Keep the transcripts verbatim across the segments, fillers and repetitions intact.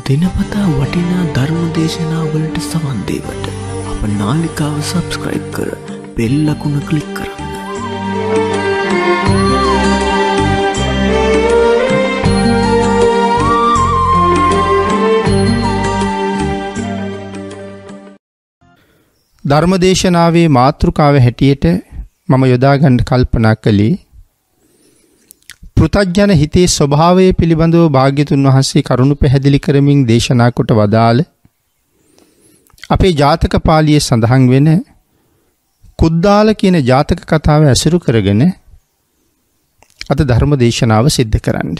දිනපතා වටිනා ධර්ම දේශනා වලට සවන් දෙවට අප නාලිකාව සබ්ස්ක්‍රයිබ් කර බෙල් ලකුණ ක්ලික් කරන්න. ධර්මදේශනාවේ මාතෘකාව හැටියට මම යොදා ගන්න කල්පනා කළේ පෘථග්ජන හිතේ ස්වභාවය පිළිබඳව භාග්‍යතුන් වහන්සේ කරුණු පැහැදිලි කරමින් දේශනා කොට වදාළ අපේ ජාතක පාළියේ සඳහන් වෙන කුද්දාල කියන ජාතක කතාව ඇසුරු කරගෙන අද ධර්ම දේශනාව සිද්ධ කරන්න.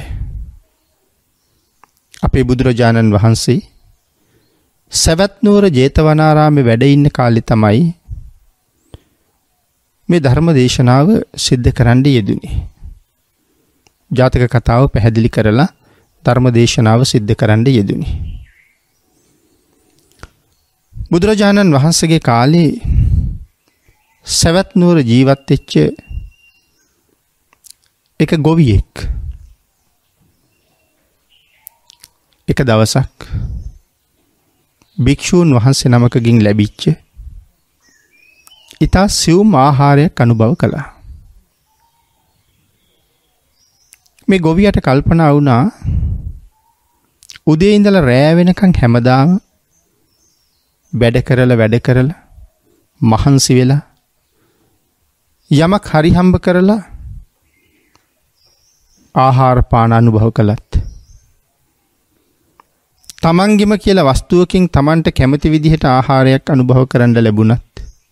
අපේ බුදුරජාණන් වහන්සේ සවැත් නුවර ජේතවනාරාමේ වැඩ ඉන්න කාලේ තමයි මේ ධර්ම දේශනාව සිද්ධ කරන්න යෙදුනේ. ජාතක කතාව පැහැදිලි කරලා ධර්ම දේශනාව සිද්ධ කරන්න යෙදුනේ. බුදුරජාණන් වහන්සේගේ කාලේ සවැත් නුවර ජීවත් වෙච්ච එක ගොවියෙක් එක දවසක් භික්ෂූන් වහන්සේ නමකගෙන් ලැබිච්ච ඉතා සියුම් ආහාරයක් අනුභව කළා. මේ ගොවියට කල්පනා වුණා උදේ ඉඳලා රෑ වෙනකන් හැමදාම වැඩ කරලා වැඩ කරලා මහන්සි වෙලා යමක් හරි හම්බ කරලා ආහාර පාන අනුභව කළත් තමන්ගෙම කියලා වස්තුවකින් තමන්ට කැමති විදිහට ආහාරයක් අනුභව කරන්න ලැබුණත්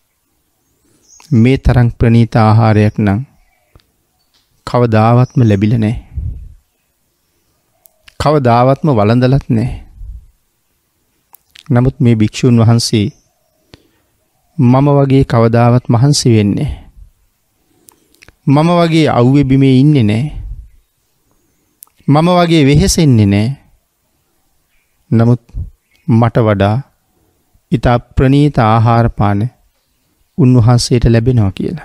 මේ තරම් ප්‍රණීත ආහාරයක් නම් කවදාවත්ම ලැබිලා නැහැ. කවදාවත්ම වළඳලත් නැහැ. නමුත් මේ භික්ෂුන් වහන්සේ මම වගේ කවදාවත් මහන්සි වෙන්නේ නැහැ. මම වගේ අවුවේ බිමේ ඉන්නේ නැහැ. මම වගේ වෙහෙසෙන්නේ නැහැ. නමුත් මට වඩා ඊට ප්‍රණීත ආහාර පාන උන්වහන්සේට ලැබෙනවා කියලා.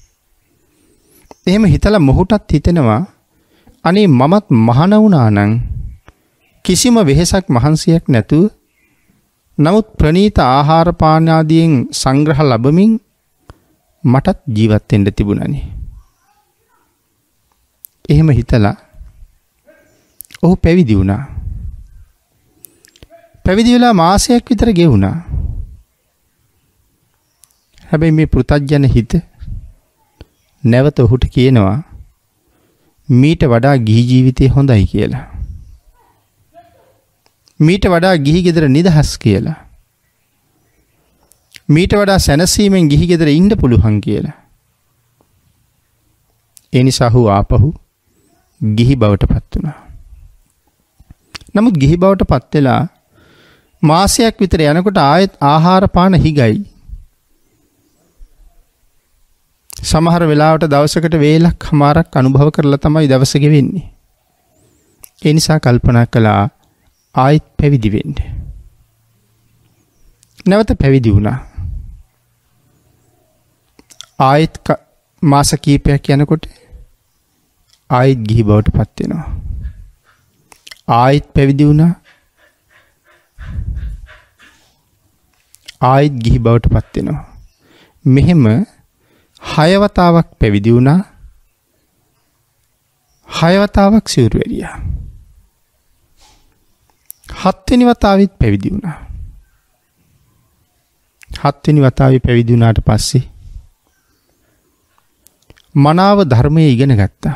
එහෙම හිතලා මොහුටත් හිතෙනවා අනේ මමත් මහාන වුණා නම් කිසිම වෙහෙසක් මහන්සියක් නැතුව නමුත් ප්‍රණීත ආහාර පාන ආදියෙන් සංග්‍රහ ලැබමින් මටත් ජීවත් වෙන්න තිබුණානේ. එහෙම හිතලා ඔහු පැවිදි වුණා. පැවිදි වෙලා මාසයක් විතර ගෙවුණා. හැබැයි මේ පෘථග්ජන හිත නැවත ඔහුට කියනවා මීට වඩා ගිහි ජීවිතේ හොඳයි කියලා. මීට වඩා ගිහි ගෙදර නිදහස් කියලා. මීට වඩා සැනසීමෙන් ගිහි ගෙදර ඉන්න පුළුවන් කියලා. ඒ නිසා ඔහු ආපහු ගිහි බවට පත් වුණා. නමුත් ගිහි බවට පත් වෙලා මාසයක් විතර යනකොට ආයෙත් ආහාර පාන හිගයි. සමහර වෙලාවට දවසකට වේලක් හමාරක් අනුභව කරලා තමයි දවස ගෙවෙන්නේ. ඒ නිසා කල්පනා කළා ආයෙත් පැවිදි වෙන්න. නැවත පැවිදි වුණා. ආයෙත් මාස කීපයක් යනකොට ආයෙත් ගිහි බවට පත් වෙනවා. ආයෙත් පැවිදි වුණා. ආයෙත් ගිහි බවට පත් වෙනවා. මෙහෙම හය වතාවක් පැවිදි වුණා. හය වතාවක් සිවුරු වැරියා. හත්වෙනි වතාවෙත් පැවිදි වුණා. හත්වෙනි වතාවේ පැවිදි වුණාට පස්සේ මනාව ධර්මයේ ඉගෙන ගත්තා.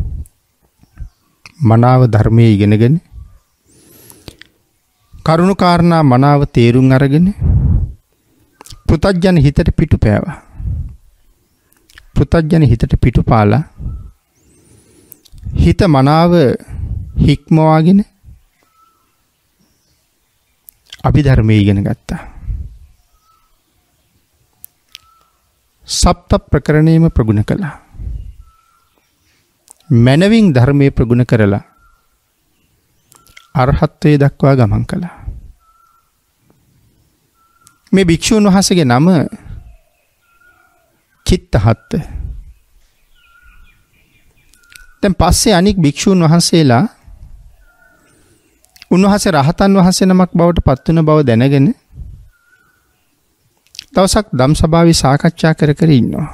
මනාව ධර්මයේ ඉගෙනගෙන කරුණු කාරණා මනාව තේරුම් අරගෙන පෘථග්ජන හිතට පිටු පෑවා. පෘථග්ජන හිතට පිටු පාලා හිත මනාව හික්මවාගෙන අභිධර්මයේ ඉගෙන ගත්තා. සප්ත ප්‍රකරණේම ප්‍රගුණ කළා. මනවින් ධර්මයේ ප්‍රගුණ කරලා අරහත්ත්වයට දක්වා ගමන් කළා. මේ භික්ෂුන් වහන්සේගේ නම චිත්තහත්ත. දැන් පස්සේ අනික් භික්ෂුන් වහන්සේලා උන්වහන්සේ රහතන් වහන්සේ නමක් බවට පත් වුණ බව දැනගෙන දවසක් ධම් සභාවේ සාකච්ඡා කර කර ඉන්නවා.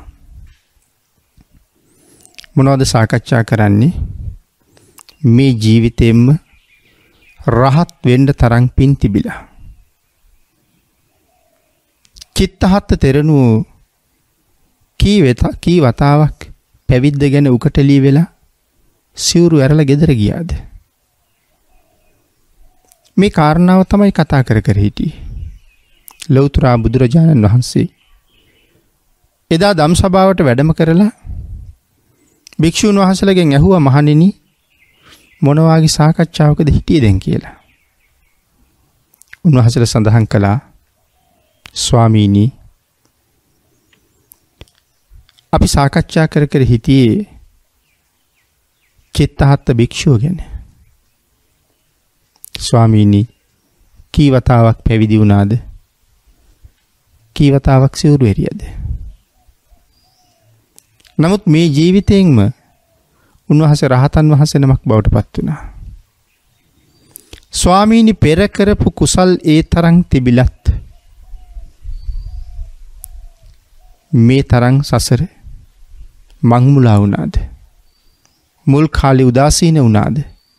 මොනවද සාකච්ඡා කරන්නේ? මේ ජීවිතෙම්ම රහත් වෙන්න තරම් පින් තිබිලා. චිත්තහත් තෙරණුව කී වෙත කී වතාවක් පැවිද්ද ගැන උකටලී වෙලා සිවුරු ඇරලා ගෙදර ගියාද? මේ කාරණාව තමයි කතා කර කර හිටියේ. ලෞතර බුදුරජාණන් වහන්සේ එදා ධම් සභාවට වැඩම කරලා භික්ෂුන් වහන්සේලාගෙන් ඇහුවා මහණෙනි මොන වාගේ සාකච්ඡාවකද හිටියේ දැන් කියලා. උන්වහන්සේලා සඳහන් කළා ස්වාමීනි අපි සාකච්ඡා කර කර හිටියේ චිත්තහත් භික්ෂුව ගැන. ස්වාමීනි කී වතාවක් පැවිදි වුණාද? කී වතාවක් සිවුරු එරියද? නමුත් මේ ජීවිතයෙන්ම උන්වහන්සේ රහතන් වහන්සේ නමක් බවට පත් වුණා. ස්වාමීනි පෙර කරපු කුසල් ඒ තරම් තිබිලත් මේ තරම් සසර මං මුලා වුණාද? මුල් කාලේ උදාසීන වුණාද?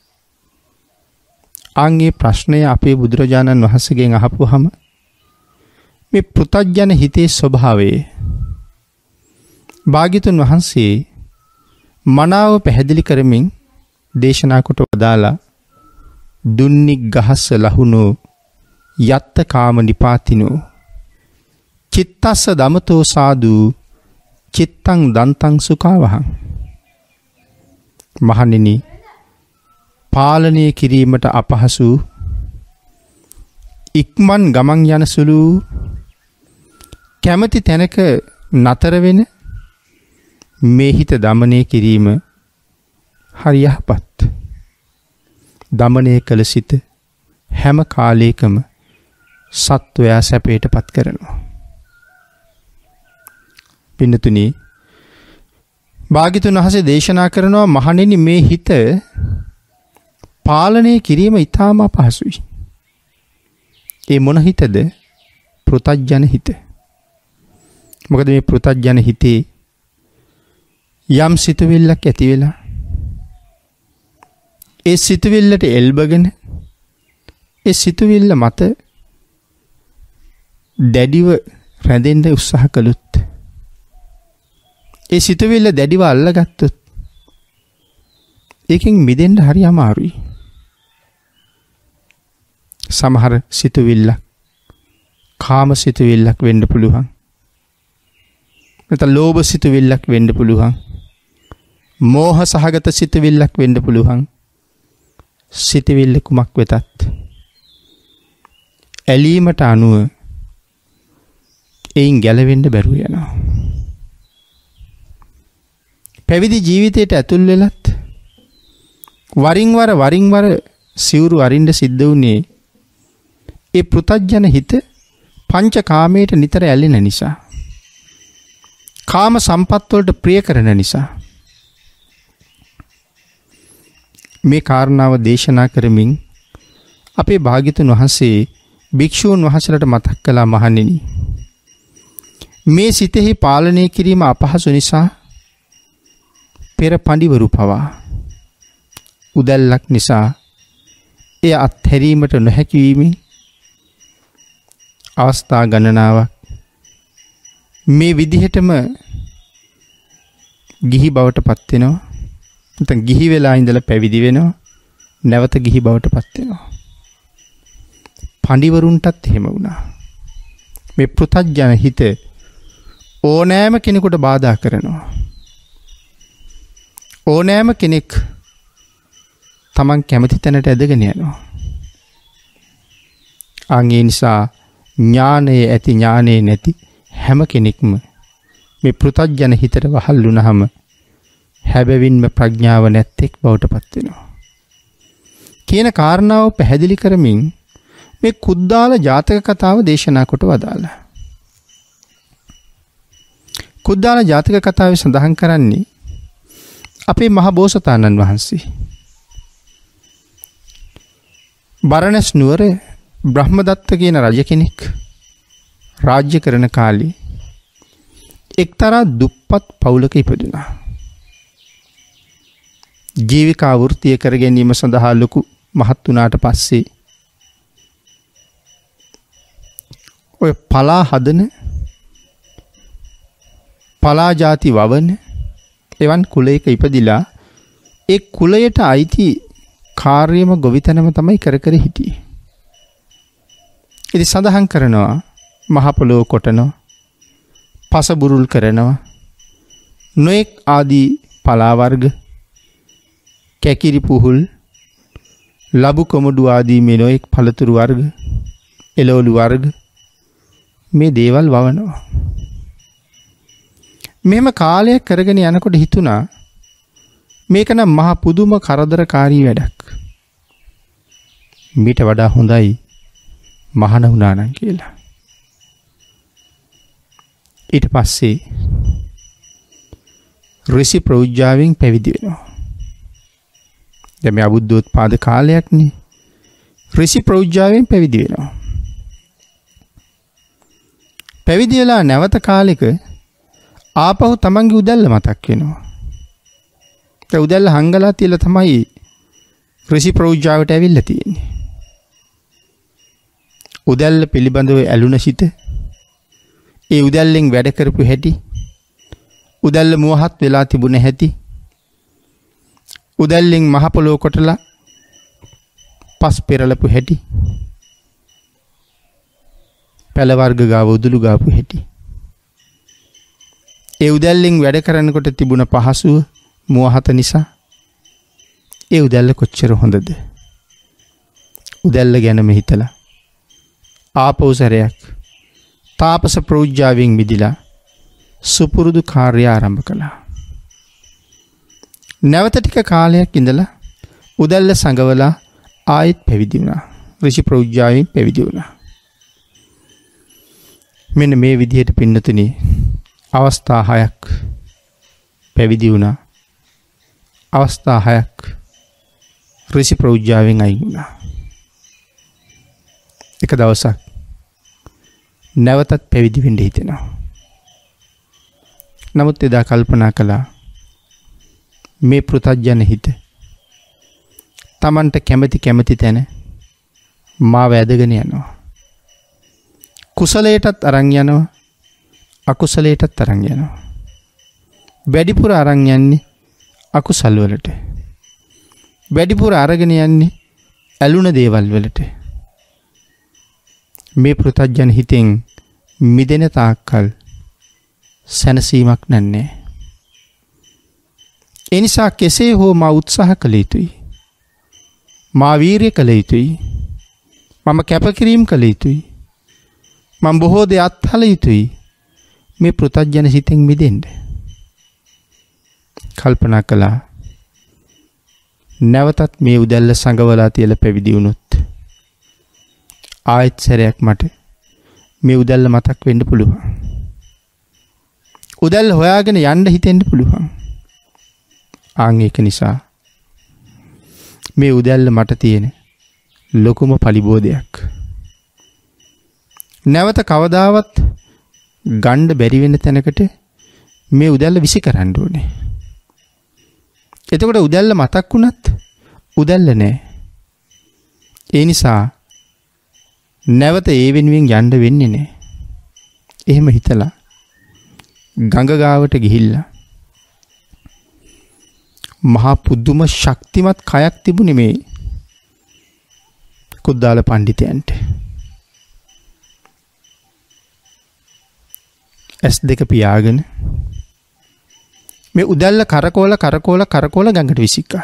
ආන්ගේ ප්‍රශ්නය අපේ බුදුරජාණන් වහන්සේගෙන් අහපුවාම මේ පෘථග්ජන හිතේ ස්වභාවය භාග්‍යතුන් වහන්සේ මනාව පැහැදිලි කරමින් දේශනා කොට වදාලා දුන්නික් ගහස්ස ලහුනෝ යත්ත කාම නිපාතිනෝ චිත්තස්ස දමතෝ සාදු චිත්තං දන්තං සුඛාවහං. මහණෙනි පාලනය කිරීමට අපහසු ඉක්මන් ගමන් යන සුළු කැමැති තැනක නතර වෙන මේ හිත දමනය කිරීම හරි යහපත්. දමනය කළ සිත හැම කාලයකම සත්වයා සැපයට පත් කරනවා. පින්නතුනි භාග්‍යතුන් වහන්සේ දේශනා කරනවා මහණෙනි මේ හිත පාලනය කිරීම ඉතාම අපහසුයි. ඒ මොන හිතද? පෘථග්ජන හිත. මොකද මේ පෘථග්ජන හිතේ යම් සිතුවිල්ලක් ඇති වෙලා ඒ සිතුවිල්ලට එල්බගෙන ඒ සිතුවිල්ල මත දැඩිව රැඳෙන්න උත්සාහ කළොත් ඒ සිතුවිල්ල දැඩිව අල්ලගත්තොත් ඒකෙන් මිදෙන්න හරි අමාරුයි. සමහර සිතුවිල්ලක් කාම සිතුවිල්ලක් වෙන්න පුළුවන්. නැත්නම් ලෝභ සිතුවිල්ලක් වෙන්න පුළුවන්. මෝහ සහගත සිතුවිල්ලක් වෙන්න පුළුවන්. සිතුවිල්ල කුමක් වෙතත් ඇලීමට අනුව එයින් ගැලවෙන්න බැරුව යනවා. පැවිදි ජීවිතයට ඇතුල් වෙලත් වරින් වර වරින් වර සිවුරු අරින්න සිද්ධ වුණේ ඒ පෘථග්ජන හිත පංච කාමයට නිතර ඇලෙන නිසා. කාම සම්පත් වලට ප්‍රිය කරන නිසා. මේ කාරණාව දේශනා කරමින් අපේ භාග්‍යතුන් වහන්සේ භික්ෂූන් වහන්සේලාට මතක් කළා මහණෙනි මේ සිතෙහි පාලනය කිරීම අපහසු නිසා පෙර පඬිවරු පවා උදැල්ලක් නිසා එය අත්හැරීමට නොහැකි වීමෙන් අවස්ථා ගණනාවක් මේ විදිහටම ගිහි බවට පත් වෙනවා. නැත්නම් ගිහි වෙලා ඉඳලා පැවිදි වෙනවා. නැවත ගිහි බවට පත් වෙනවා. පඬිවරුන්ටත් එහෙම වුණා. මේ පෘථග්ජන හිත ඕනෑම කෙනෙකුට බාධා කරනවා. ඕනෑම කෙනෙක් තමන් කැමති තැනට ඇදගෙන යනවා. අන් ඒ නිසා ඥානයේ ඇති ඥානයේ නැති හැම කෙනෙක්ම මේ පෘථග්ජන හිතට වහල් වුණාම හැබැවින්ම ප්‍රඥාව නැත්තේක් බවට පත් වෙනවා. කියන කාරණාව පැහැදිලි කරමින් මේ කුද්දාල ජාතක කතාව දේශනා කොට වදාළා. කුද්දාල ජාතක කතාවේ සඳහන් කරන්නේ අපේ මහ බෝසතාණන් වහන්සේ බරණැස් නුවර බ්‍රහ්මදත්ත කියන රජ කෙනෙක් රාජ්‍ය කරන කාලේ එක්තරා දුප්පත් පවුලක ඉපදුනා. ජීවිකා වෘත්තිය කර ගැනීම සඳහා ලොකු මහත් වුණාට පස්සේ ඔය පලා හදන පලා ජාති වවන එවන් කුලයක ඉපදිලා ඒ කුලයට අයිති කාර්යම ගොවිතැනම තමයි කර කර හිටියේ. ඉතින් සඳහන් කරනවා මහ පොළොව කොටනවා, පස බුරුල් කරනවා, නොඑක් ආදී පලා වර්ග, කැකිරි පුහුල්, ලබු කොමඩු ආදී මේ නොඑක් පළතුරු වර්ග, එළවලු වර්ග මේ දේවල් වවනවා. මෙහෙම කාලයක් කරගෙන යනකොට හිතුණා මේක නම් මහ පුදුම කරදරකාරී වැඩක්. මීට වඩා හොඳයි මහාන වුණා නම් කියලා. ඊට පස්සේ ඍෂි ප්‍රෞජ්‍යාවෙන් පැවිදි වෙනවා. දැන් මේ අබුද්ධෝත්පාද කාලයක්නේ. ඍෂි ප්‍රෞජ්‍යාවෙන් පැවිදි වෙනවා. පැවිදි වෙලා නැවත කාලෙක ආපහු තමන්ගේ උදැල්ල මතක් වෙනවා. ඒ උදැල්ල හංගලා තියලා තමයි ඍෂි ප්‍රෞජ්‍යාවට ඇවිල්ලා තියෙන්නේ. උදැල්ල පිළිබඳව ඇලුන සිට ඒ උදැල්ලෙන් වැඩ කරපු හැටි, උදැල්ල මුවහත් වෙලා තිබුණ හැටි, උදැල්ලෙන් මහ පොළොව කොටලා පස් පෙරලපු හැටි, පැල වර්ග ගාව උදුළු ගාපු හැටි, ඒ උදැල්ලෙන් වැඩ කරනකොට තිබුණ පහසුව මුවහත නිසා ඒ උදැල්ල කොච්චර හොඳද? උදැල්ල ගැනම හිතලා ආපහු සැරයක් තාපස ප්‍රෞජ්‍යාවෙන් මිදිලා සුපුරුදු කාර්ය ආරම්භ කළා. නැවත ටික කාලයක් ඉඳලා උදැල්ල සංගවලා ආයෙත් පැවිදි වුණා. ඍෂි ප්‍රෞජ්‍යාවෙන් පැවිදි වුණා. මෙන්න මේ විදිහට පින්නතුනි අවස්ථා හයක් පැවිදි වුණා. අවස්ථා හයක් ඍෂි ප්‍රෞජ්‍යාවෙන් අයින් වුණා. එක දවසක් නැවතත් පැවිදි වෙන්න හිතෙනවා. නමුත් එදා කල්පනා කළා මේ පෘථග්ජන හිත Tamanට කැමැති කැමැති තැන මාව ඇදගෙන යනවා. කුසලයටත් අරන් යනවා, අකුසලයටත් අරන් යනවා. වැඩිපුර අරන් යන්නේ අකුසල් වලට. වැඩිපුර අරගෙන යන්නේ ඇලුන දේවල් වලට. මේ පෘථග්ජන හිතෙන් මිදෙන තාක්කල් සැනසීමක් නැන්නේ. ඒ නිසා කෙසේ හෝ මා උත්සාහ කළ යුතුයි. මා වීරිය කළ යුතුයි. මම කැපකිරීම කළ යුතුයි. මම බොහෝ දේ අත්හල යුතුයි. මේ පෘථග්ජන හිතෙන් මිදෙන්න කල්පනා කළා. නැවතත් මේ උදැල්ල සංගවලා තියලා පැවිදි වුණොත් ආයෙත් සැරයක් මට මේ උදැල්ල මතක් වෙන්න පුළුවන්. උදැල්ල හොයාගෙන යන්න හිතෙන්න පුළුවන්. ආන් ඒක නිසා මේ උදැල්ල මට තියෙන ලොකුම පලිබෝධයක්. නැවත කවදාවත් ගණ්ඩ බැරි වෙන තැනකට මේ උදැල්ල විසි කරන්න ඕනේ. එතකොට උදැල්ල මතක් වුණත් උදැල්ල නෑ. ඒ නිසා නැවත ඒ වෙනුවෙන් යන්න වෙන්නේ නෑ. එහෙම හිතලා ගඟ ගාවට ගිහිල්ලා මහා පුදුම ශක්තිමත් කයක් තිබුණේ මේ කුද්දාල පඬිතයන්ට. ඇස් දෙක පියාගෙන මේ උදැල්ල කරකෝල කරකෝල කරකෝල ගඟට විසික්කා.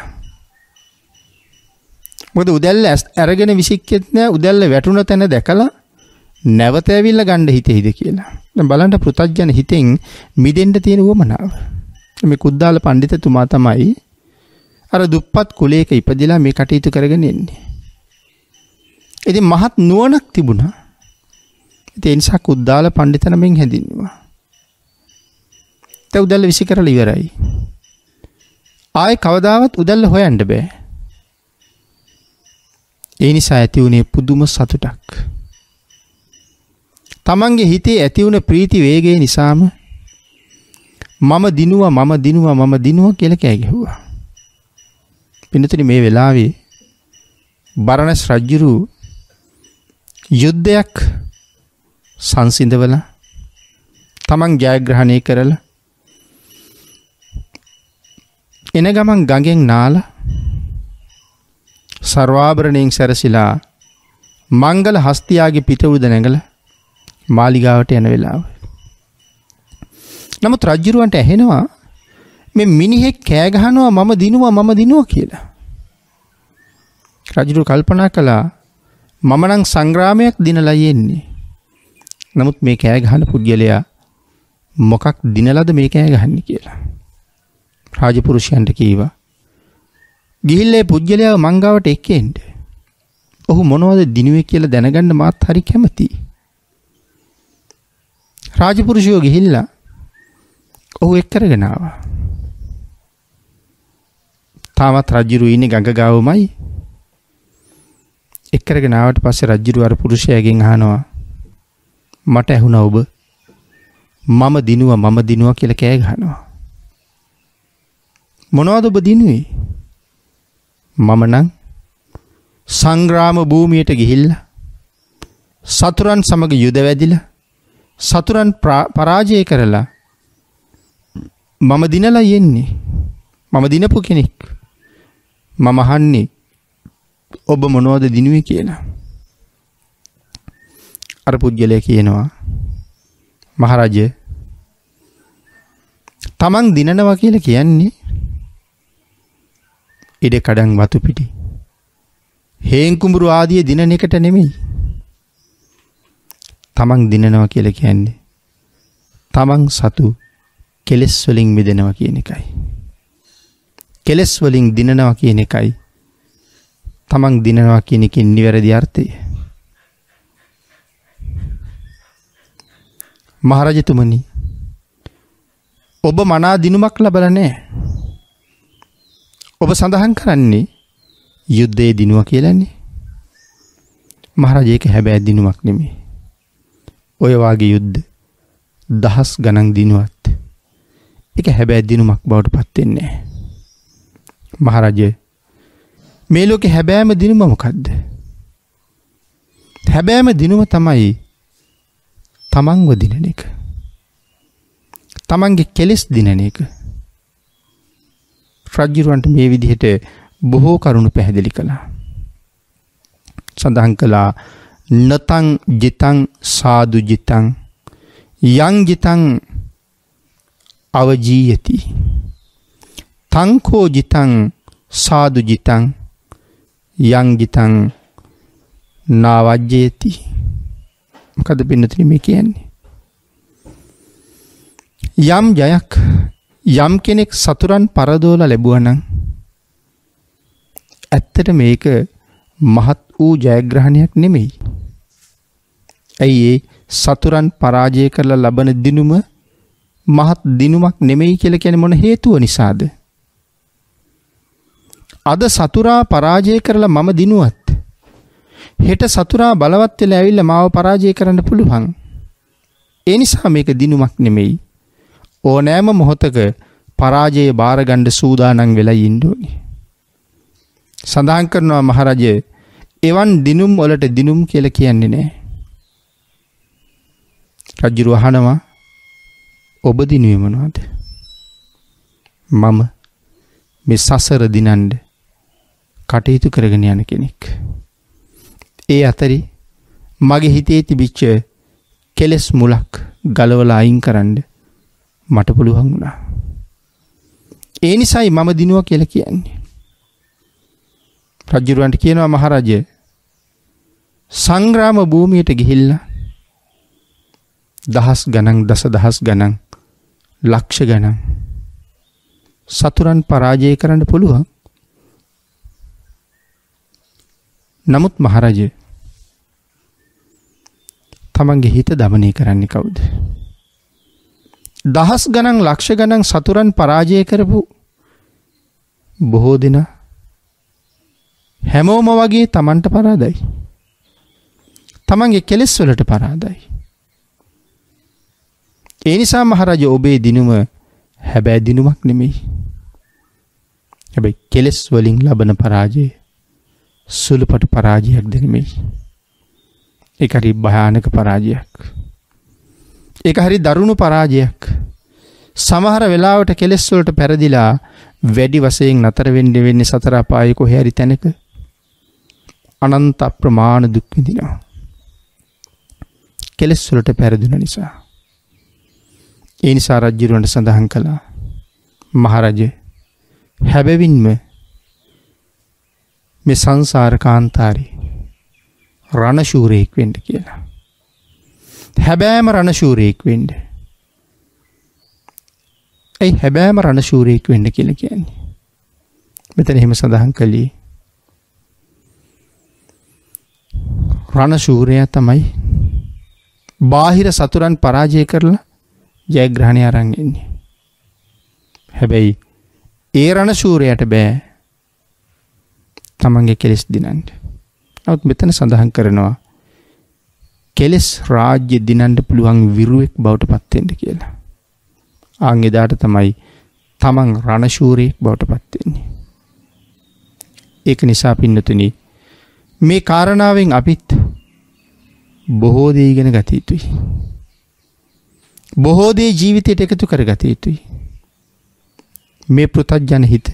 මොකද උදැල්ල අරගෙන විසික්කෙත් නෑ. උදැල්ල වැටුණ තැන දැකලා නැවත ඇවිල්ලා ගන්න හිතෙයිද කියලා. දැන් බලන්න පෘථග්ජන හිතෙන් මිදෙන්න තියෙන උවමනාව. මේ කුද්දාල පඬිතුමා තමයි අර දුප්පත් කුලයක ඉපදිලා මේ කටයුතු කරගෙන ඉන්නේ. ඉතින් මහත් නුවණක් තිබුණා. ඒ නිසා කුද්දාල පඬිත නමින් හැඳින්වුවා. ඒ උදැල්ල විසි කරලා ඉවරයි. ආයේ කවදාවත් උදැල්ල හොයන්න බෑ. ඒ නිසා ඇති වුණේ පුදුම සතුටක්. තමන්ගේ හිතේ ඇති වුණ ප්‍රීති වේගය නිසාම මම දිනුවා මම දිනුවා මම දිනුවා කියලා කෑ ගැහුවා. පින්නතුනි මේ වෙලාවේ බරණස් රජුරු යුද්ධයක් සංසිඳවලා තමන් ජයග්‍රහණය කරලා එන ගමන් ගඟෙන් නාලා සර්වාභරණයෙන් සැරසිලා මංගල හස්තියාගේ පිටුවද නැගලා මාලිගාවට යන වෙලාව. නමුත් රජුරවන්ට ඇහෙනවා මේ මිනිහෙක් කෑ ගහනවා මම දිනුවා මම දිනුවා කියලා. රජුරු කල්පනා කළා මම නම් සංග්‍රාමයක් දිනලා යන්නේ. නමුත් මේ කෑ ගහන පුද්ගලයා මොකක් දිනලාද මේ කෑ ගහන්නේ කියලා. රාජපුරුෂයන්ට කීවා ගිහිල්ලා ඒ පුද්ගලයාව මංගාවට එක්කෙන්න. ඔහු මොනවද දිනුවේ කියලා දැනගන්න මාත් හරි කැමතියි. රාජපුරුෂයෝ ගිහිල්ලා ඔහු එක් කරගෙන ආවා. තාමත් රජුරු ඉන්නේ ගඟ ගාවමයි. එක් කරගෙන ආවට පස්සේ රජුරු අර පුරුෂයාගෙන් අහනවා මට ඇහුණා ඔබ මම දිනුවා මම දිනුවා කියලා කෑ ගහනවා. මොනවද ඔබ දිනුවේ? මම නම් සංග්‍රාම භූමියට ගිහිල්ලා සතුරන් සමග යුද වැදිලා සතුරන් පරාජය කරලා මම දිනලා යන්නේ. මම දිනපු කෙනෙක්. මම අහන්නේ ඔබ මොනවද දිනුවේ කියලා. අර පුද්ගලයා කියනවා මහරජ තමන් දිනනවා කියලා කියන්නේ ඉඩ කඩන් වතු පිටි හේන් කුඹුරු ආදී දිනන එකට නෙමෙයි. තමන් දිනනවා කියලා කියන්නේ තමන් සතු කෙලෙස් වලින් මිදෙනවා කියන එකයි. කෙලෙස් වලින් දිනනවා කියන එකයි තමන් දිනනවා කියන එකේ නිවැරදි අර්ථය. මහරජතුමනි ඔබ මනා දිනුමක් ලබලා නැහැ. ඔබ සඳහන් කරන්නේ යුද්ධයේ දිනුවා කියලානේ. මහරජා ඒක හැබැයි දිනුමක් නෙමෙයි. ඔය වාගේ යුද්ධ දහස් ගණන් දිනුවත් ඒක හැබැයි දිනුමක් බවට පත් වෙන්නේ නැහැ. මහරජා මේ ලෝකේ හැබෑම දිනුම මොකද්ද? හැබෑම දිනුම තමයි තමන්ව දිනන එක. තමන්ගේ කෙලෙස් දිනන එක. රජුරවන්ට මේ විදිහට බොහෝ කරුණු පැහැදිලි කළා. සඳහන් කළා නතං ජිතං සාදු ජිතං යං ජිතං අවජීයති තංකෝ ජිතං සාදු ජිතං යං ජිතං නාවජ්ජේති. මොකද පින්නතුනි මේ කියන්නේ? යම් ජයක් යම් කෙනෙක් සතුරන් පරදෝලා ලැබුවා නම් ඇත්තට මේක මහත් වූ ජයග්‍රහණයක් නෙමෙයි. ඇයි ඒ සතුරන් පරාජය කරලා ලබන දිනුම මහත් දිනුමක් නෙමෙයි කියලා කියන්නේ මොන හේතුව නිසාද? අද සතුරා පරාජය කරලා මම දිනුවත් හෙට සතුරා බලවත් වෙලා ඇවිල්ලා මාව පරාජය කරන්න පුළුවන්. ඒ නිසා මේක දිනුමක් නෙමෙයි. ඕනෑම මොහොතක පරාජය බාර ගන්න සූදානම් වෙලා ඉන්න ඕනේ. සඳහන් කරනවා මහරජය එවන් දිනුම් වලට දිනුම් කියලා කියන්නේ නැහැ. රජුරු අහනවා ඔබ දිනුවේ මොනවද? මම මේ සසර දිනන්න කටයුතු කරගෙන යන කෙනෙක්. ඒ අතරේ මගේ හිතේ තිබිච්ච කෙලෙස් මුලක් ගලවලා අයින් කරන්න මට පුළුවන් වුණා. ඒ නිසායි මම දිනුවා කියලා කියන්නේ. රජුරවන්ට කියනවා මහරජය සංග්‍රාම භූමියට ගිහිල්ලා දහස් ගණන් දස දහස් ගණන් ලක්ෂ ගණන් සතුරන් පරාජය කරන්න පුළුවන්. නමුත් මහරජය තමන්ගේ හිත දමනය කරන්නේ කවුද? දහස් ගණන් ලක්ෂ ගණන් සතුරන් පරාජය කරපු බොහෝ දෙනා හැමෝම වගේ තමන්ට පරාදයි. තමන්ගේ කෙලෙස් වලට පරාදයි. ඒ නිසා මහරජ ඔබේ දිනුම හැබෑ දිනුමක් නෙමෙයි. හැබැයි කෙලෙස් වලින් ලබන පරාජය සුළුපටු පරාජයක් නෙමෙයි. ඒක හරි භයානක පරාජයක්. ඒක හරි දරුණු පරාජයක්. සමහර වෙලාවට කෙලෙස් වලට පෙරදිලා වැඩි වශයෙන් නතර වෙන්න වෙන්නේ සතර අපායේ කොහේ හරි තැනක අනන්ත අප්‍රමාණ දුක් විඳිනවා. කෙලෙස් වලට පෙරදුන නිසා. ඒ නිසා රජුරවන්ට සඳහන් කළා මහරජ හැබැවින්ම මේ සංසාර කාන්තාරේ රණශූරයෙක් වෙන්න කියලා. හැබෑම රණශූරයෙක් වෙන්න. ඒ හැබෑම රණශූරයෙක් වෙන්න කියලා කියන්නේ. මෙතන එහෙම සඳහන් කළේ රණශූරයා තමයි බාහිර සතුරන් පරාජය කරලා ජයග්‍රහණය අරන් එන්නේ. හැබැයි ඒ රණශූරයාට බෑ තමන්ගේ කෙලෙස් දිනන්න. නමුත් මෙතන සඳහන් කරනවා කෙලෙස් රාජ්‍ය දිනන්න පුළුවන් විරුවෙක් බවට පත් වෙන්න කියලා. ආන් එදාට තමයි තමන් රණශූරයෙක් බවට පත් වෙන්නේ. ඒක නිසා පින්නතුනි මේ කාරණාවෙන් අපිත් බොහෝ දේ ඉගෙන ගත යුතුයි. බොහෝ දේ ජීවිතයට එකතු කරගත යුතුයි. මේ පෘථග්ජන හිත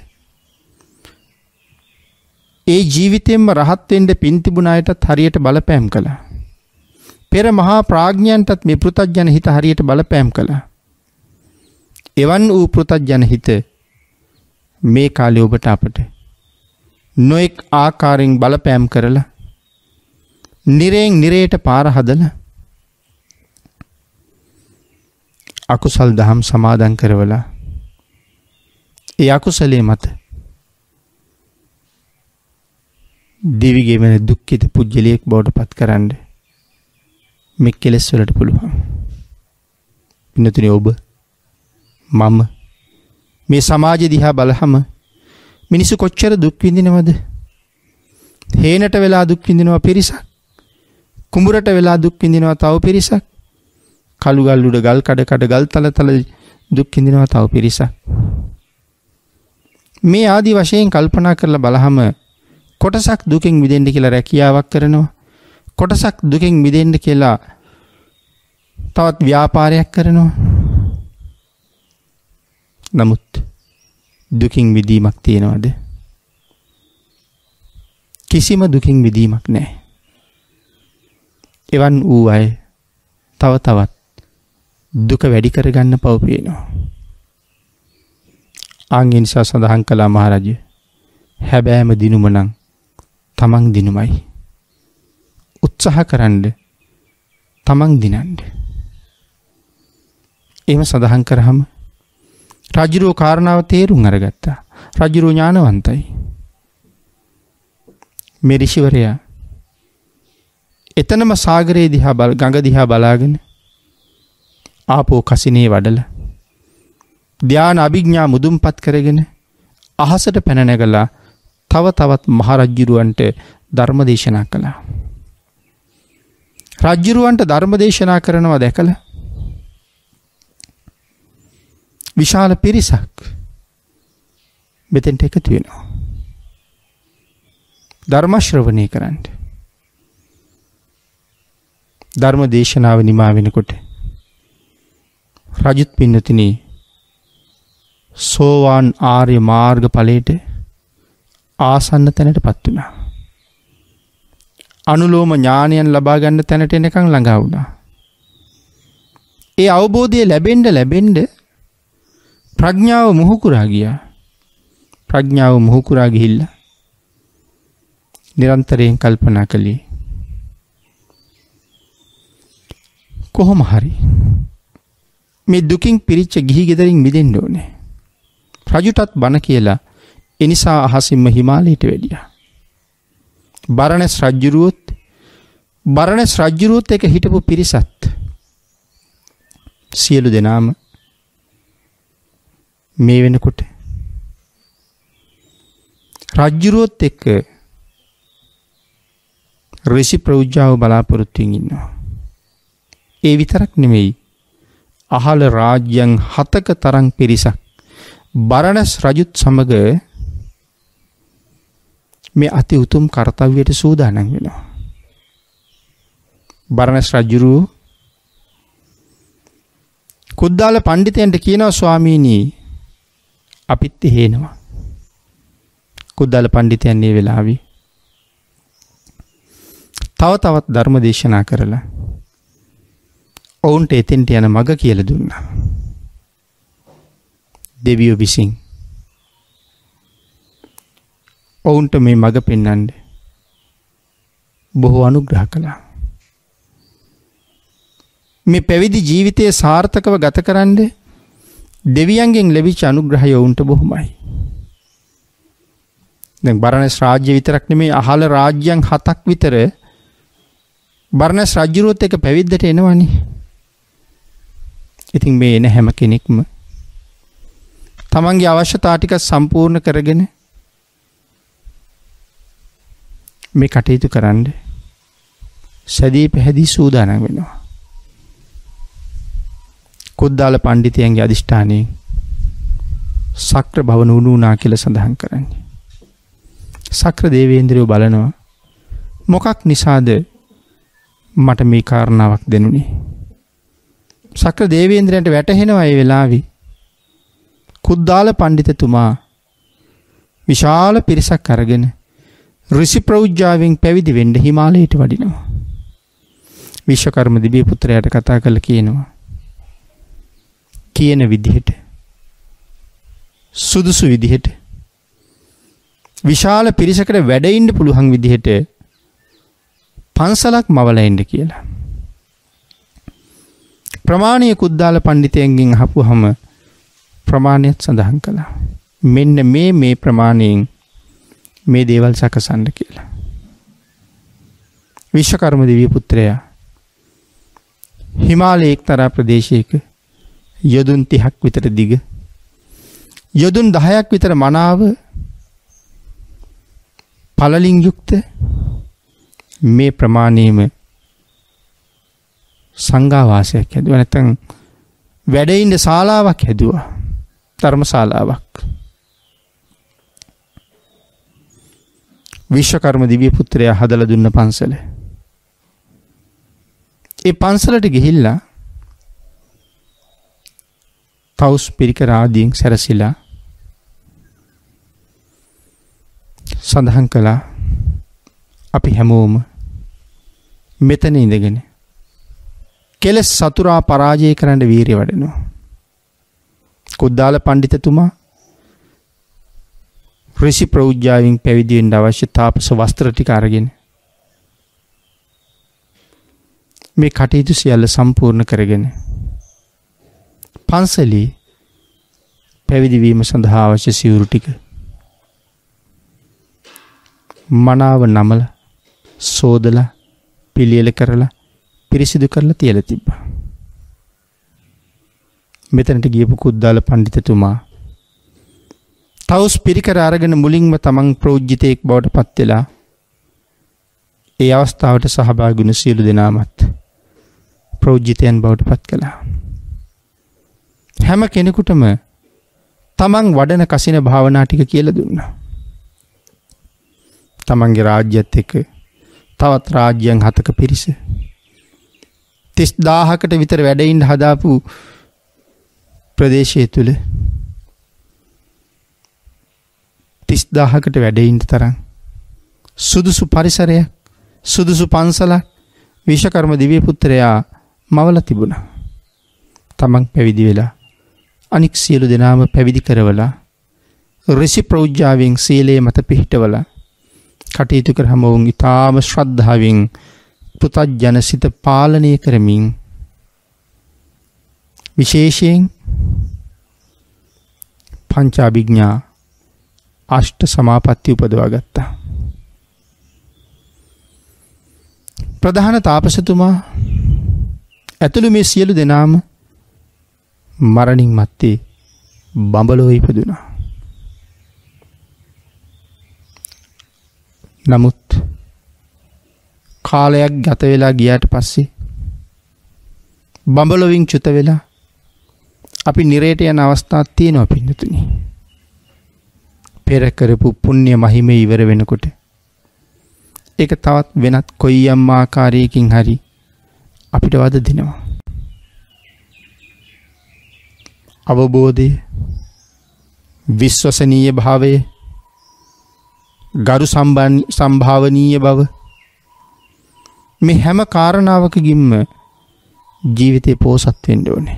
ඒ ජීවිතයෙන්ම රහත් වෙන්න පින් තිබුණ අයටත් හරියට බලපෑම් කළා. පෙර මහා ප්‍රඥයන්ටත් මේ පෘථග්ජන හිත හරියට බලපෑම් කළා. එවන් වූ පෘථග්ජන හිත මේ කාලේ ඔබට අපට නොඑක් ආකාරයෙන් බලපෑම් කරලා නිරයෙන් නිරයට පාර හදලා අකුසල් දහම් සමාදන් කරවලා ඒ අකුසලයේ මත දිවිගේ වෙන දුක්ඛිත පුජ්‍යලියෙක් බවට පත් කරන්න මේ කෙලෙස් වලට පුළුවන්. පින්නතුනි ඔබ මම මේ සමාජය දිහා බලහම මිනිස්සු කොච්චර දුක් විඳිනවද? හේනට වෙලා දුක් විඳිනවා පිරිසක්. කුඹුරට වෙලා දුක් විඳිනවා තව පිරිසක්. කළු ගල් උඩ ගල් කඩ කඩ ගල් තල තල දුක් විඳිනවා තව පිරිසක්. මේ ආදි වශයෙන් කල්පනා කරලා බලහම කොටසක් දුකෙන් මිදෙන්න කියලා රැකියාවක් කරනවා. කොටසක් දුකෙන් මිදෙන්න කියලා තවත් ව්‍යාපාරයක් කරනවා. නමුත් දුකින් මිදීමක් තියනවද? කිසිම දුකින් මිදීමක් නැහැ. එවන් වූ අය තව තවත් දුක වැඩි කරගන්න පව පේනවා. ආන් ඒ නිසා සඳහන් කළා මහරජ හැබෑම දිනුම නම් තමන් දිනුමයි. උත්සාහ කරන්න තමන් දිනන්න. එහෙම සඳහන් කරාම රජුරෝ කාරණාව තේරුම් අරගත්තා. රජුරෝ ඥානවන්තයි. මේ ඍෂිවරයා එතනම සාගරයේ දිහා බල ගඟ දිහා බලාගෙන ආපෝ කසිනේ වඩලා ධ්‍යාන අභිඥා මුදුන්පත් කරගෙන අහසට පැන නැගලා තව තවත් මහරජුරවන්ට ධර්ම දේශනා කළා. රජුරවන්ට ධර්ම දේශනා කරනවා දැකලා විශාල පිරිසක් මෙතෙන්ට එකතු වෙනවා. ධර්ම ශ්‍රවණය කරන්න. ධර්ම දේශනාව නිමා වෙනකොට රජුත් පින්නතුනි සෝවාන් ආර්ය මාර්ග ඵලයට ආසන්න තැනටපත් වුණා. අනුලෝම ඥානයන් ලබා ගන්න තැනට එනකන් ළඟා වුණා. ඒ අවබෝධය ලැබෙන්න ලැබෙන්න ප්‍රඥාව මුහුකුරා ගියා. ප්‍රඥාව මුහුකුරා ගිහිල්ලා නිරන්තරයෙන් කල්පනා කළේ කොහොම හරි මේ දුකින් පිරිච්ච ගිහි ගෙදරින් මිදෙන්න ඕනේ. රජුටත් බණ කියලා එනිසා අහසින්ම හිමාලයට වැඩියා. බරණැස් රජුරුවොත් බරණැස් රජුරුවොත් එක හිටපු පිරිසත් සියලු දෙනාම මේ වෙනකොට රජුරුවොත් එක්ක ඍෂි ප්‍රෞජ්‍යාව බලාපොරොත්තුෙන් ඉන්නවා. ඒ විතරක් නෙමෙයි. අහල රාජ්‍යයන් හතක තරම් පිරිසක් බරණස් රජුත් සමග මේ අති උතුම් කර්තව්‍යයට සූදානම් වෙනවා. බරණස් රජුරු කුද්දාල පඬිතයන්ට කියනවා ස්වාමීනි අපිත් එහෙනවා. කුද්දාල පඬිතයන් මේ වෙලාවේ තව තවත් ධර්ම දේශනා කරලා ඔවුන්ට එතෙන්ට යන මඟ කියලා දුන්නා. දෙවියෝ විසින් ඔවුන්ට මේ මඟ පෙන්වන්න බොහෝ අනුග්‍රහ කළා. මේ පැවිදි ජීවිතය සාර්ථකව ගත කරන්න දෙවියන්ගෙන් ලැබිච්ච අනුග්‍රහය ඔවුන්ට බොහොමයි. දැන් බරණස් රාජ්‍ය විතරක් නෙමෙයි අහල රාජ්‍යයන් හතක් විතර බරණස් රජුරුවත් එක පැවිද්දට එනවනේ. ඉතින් මේ එන හැම කෙනෙක්ම තමන්ගේ අවශ්‍යතා ටික සම්පූර්ණ කරගෙන මේ කටයුතු කරන්න සැදී පැහැදී සූදානම් වෙනවා. කුද්දාල පඬිතයන්ගේ අදිෂ්ඨානයෙන් සක්‍ර භවන වුණා කියලා සඳහන් කරන්නේ. සක්‍ර දේවේන්ද්‍රයෝ බලනවා මොකක් නිසාද මට මේ කාරණාවක් දෙනුනේ. සක්‍ර දේවේන්ද්‍රයන්ට වැටහෙනවා ඒ වෙලාවේ කුද්දාල පඬිතුමා විශාල පිරිසක් අරගෙන ඍෂි ප්‍රෞජ්‍යාවෙන් පැවිදි වෙන්න හිමාලයට වඩිනවා. විශ්වකර්ම දිව්‍ය පුත්‍රයාට කතා කරලා කියනවා කියන විදිහට සුදුසු විදිහට විශාල පිරිසකට වැඩ ඉන්න පුළුවන් විදිහට පන්සලක් මවලා ඉන්න කියලා. ප්‍රමාණීය කුද්දාල පඬිතයන්ගෙන් අහපුවහම ප්‍රමාණයත් සඳහන් කළා. මෙන්න මේ මේ ප්‍රමාණයෙන් මේ දේවල් සකසන්න කියලා. විශ්වකර්ම දිව්‍ය පුත්‍රයා හිමාලයේ එක්තරා ප්‍රදේශයක යොදුන් තිහක් විතර දිග යොදුන් දහයක් විතර මනාව පළලින් යුක්ත මේ ප්‍රමාණයම සංඝාවාසයක් හැදුවා. නැත්නම් වැඩ ඉන්න ශාලාවක් හැදුවා. ධර්මශාලාවක්. විශ්වකර්ම දිව්‍ය පුත්‍රයා හදලා දුන්න පන්සල. ඒ පන්සලට ගිහිල්ලා තවුස් පිරිකර ආදීන් සැරසිලා සඳහන් කළා අපි හැමෝම මෙතන ඉඳගෙන කෙලස් සතුරා පරාජය කරන්න වීරිය වඩනවා. කුද්දාල පඬිතුමා ඍෂි ප්‍රෞජ්‍යාවෙන් පැවිදි වෙන්න අවශ්‍ය තාපස වස්ත්‍ර ටික අරගෙන මේ කටයුතු සියල්ල සම්පූර්ණ කරගෙන පන්සලේ පැවිදි වීම සඳහා අවශ්‍ය සිවුරු ටික මනාව නමලා සෝදලා පිළියෙල කරලා පිරිසිදු කරලා තියලා තිබ්බා. මෙතනට ගියපු කුද්දාල පඬිතුමා තවුස් පිරිකර අරගෙන මුලින්ම තමන් ප්‍රෞජ්‍යිතයෙක් බවට පත් වෙලා ඒ අවස්ථාවට සහභාගී වුණු සියලු දෙනාමත් ප්‍රෞජ්‍යිතයන් බවට පත් කළා. හැම කෙනෙකුටම තමන් වඩන කසින භාවනා ටික කියලා දුන්නා. තමන්ගේ රාජ්‍යත් එක්ක තවත් රාජ්‍යයන් හතක පිරිස තිස් දාහකට විතර වැඩ ඉන්න හදාපු ප්‍රදේශය තුල තිස් දාහකට වැඩ ඉන්න තරම් සුදුසු පරිසරයක් සුදුසු පන්සලක් විශ්වකර්ම දිව්‍ය පුත්‍රයා මවලා තිබුණා. තමන් පැවිදි වෙලා අනික් සියලු දෙනාම පැවිදි කරවලා ඍෂි ප්‍රෞජ්‍යාවෙන් සීලයේ මත පිහිටවලා කටයුතු කරාම වුන් ඊටාම ශ්‍රද්ධාවෙන් පුතජනසිත පාලනය කරමින් විශේෂයෙන් පංචාභිඥා අෂ්ට සමාපatti උපදවා ගත්තා. ප්‍රධාන තාපසතුමා ඇතුළු මේ සියලු දෙනාම මරණින් මත්තේ බඹලොව ඉපදුණා. නමුත් කාලයක් ගත වෙලා ගියාට පස්සේ බඹලොවින් චුත වෙලා අපි නිරේට යන අවස්ථාවක් තියෙනවා පින්නතුනි. පෙර කරපු පුණ්‍ය මහිමේ ඉවර වෙනකොට ඒක තවත් වෙනත් කොයියම් ආකාරයකින් හරි අපිට වද දෙනවා. අවබෝධය, විශ්වසනීය භාවය, ගරු සම්භාවනීය බව මේ හැම කාරණාවකගින්ම ජීවිතේ පෝසත් වෙන්න ඕනේ.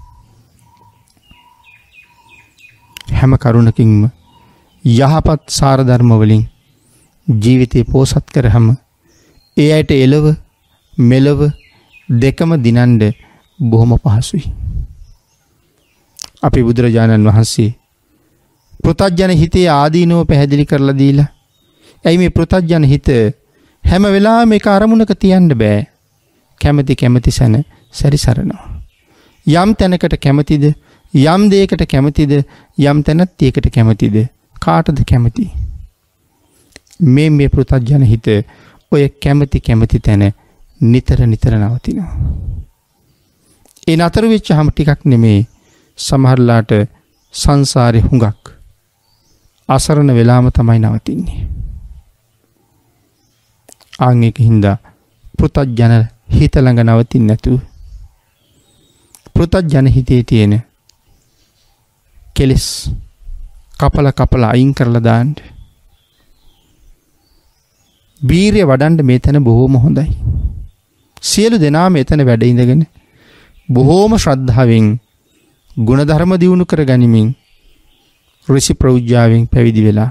හැම කරුණකින්ම යහපත් සාර ධර්ම වලින් ජීවිතේ පෝසත් කරාම ඒ ඇයට එළව මෙලව දෙකම දිනන්න බොහොම පහසුයි. අපි බුදුරජාණන් වහන්සේ පෘථග්ජන හිතේ ආදීනව පැහැදිලි කරලා දීලා, ඇයි මේ පෘථග්ජන හිත හැම වෙලාවෙම එක අරමුණක තියන්න බෑ. කැමැති කැමැති සැන සැරිසරනවා. යම් තැනකට කැමැතිද, යම් දෙයකට කැමැතිද, යම් තැනත් ඒකට කැමැතිද, කාටද කැමැති? මේ මේ පෘථග්ජන හිත ඔය කැමැති කැමැති තැන නිතර නිතර නවතිනවා. ඒ නතර වෙච්චාම ටිකක් නෙමේ, සමහරලාට සංසාරේ හුඟක් අසරණ වෙලාම තමයි නවතින්නේ. ආන් එක හින්දා පෘථග්ජන හිත ළඟ නවතින්නේ නැතුව පෘථග්ජන හිතේ තියෙන කෙලෙස් කපල කපල අයින් කරලා දාන්න. වීරිය වඩන්න මේ තැන බොහොම හොඳයි. සියලු දෙනාම එතන වැඩ ඉඳගෙන බොහොම ශ්‍රද්ධාවෙන් ගුණධර්ම දියුණු කර ගනිමින් ඍෂි ප්‍රෞජ්‍යාවෙන් පැවිදි වෙලා